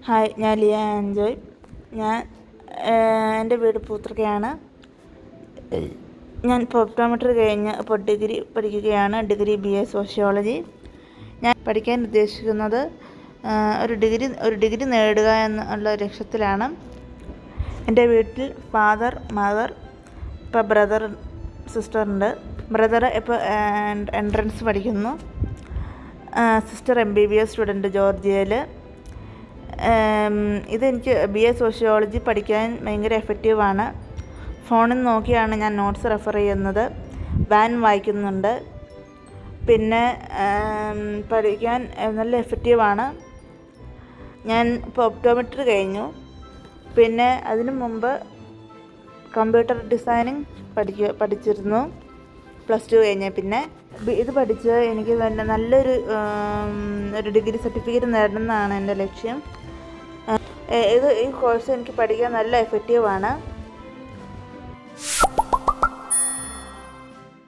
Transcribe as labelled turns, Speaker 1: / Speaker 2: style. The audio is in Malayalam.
Speaker 1: ഹായ്, ഞാൻ ലിയ ആൻജോയ്. എൻ്റെ വീട് പൂത്തൃക്കയാണ്. ഞാൻ ഇപ്പോൾ ഒപ്റ്റോമെട്രി കഴിഞ്ഞ് ഇപ്പോൾ ഡിഗ്രി പഠിക്കുകയാണ്. Degree BA sociology. ഞാൻ പഠിക്കാൻ ഉദ്ദേശിക്കുന്നത് ഒരു ഡിഗ്രി നേടുക എന്നുള്ള ലക്ഷ്യത്തിലാണ്. എൻ്റെ വീട്ടിൽ ഫാദർ, മദർ, ഇപ്പോൾ ബ്രദർ, സിസ്റ്ററുണ്ട്. ബ്രദർ ഇപ്പോൾ എൻട്രൻസ് പഠിക്കുന്നു. സിസ്റ്റർ MBBS സ്റ്റുഡൻറ്റ് ജോർജിയയിൽ. ഇതെനിക്ക് BA സോഷ്യോളജി പഠിക്കാൻ ഭയങ്കര എഫക്റ്റീവാണ്. ഫോണിൽ നോക്കിയാണ് ഞാൻ നോട്ട്സ് റെഫർ ചെയ്യുന്നത്. വാൻ വായിക്കുന്നുണ്ട്. പിന്നെ പഠിക്കാൻ നല്ല എഫക്റ്റീവാണ്. ഞാൻ ഇപ്പോൾ ഒപ്റ്റോമെട്രി കഴിഞ്ഞു. പിന്നെ അതിനു മുമ്പ് കമ്പ്യൂട്ടർ ഡിസൈനിങ് പഠിച്ചിരുന്നു +2 കഴിഞ്ഞ്. പിന്നെ ഇത് പഠിച്ച് എനിക്ക് നല്ലൊരു ഡിഗ്രി സർട്ടിഫിക്കറ്റ് നേടണമെന്നാണ് എൻ്റെ ലക്ഷ്യം. ഈ കോഴ്സ് എനിക്ക് പഠിക്കാൻ നല്ല എഫക്റ്റീവാണ്.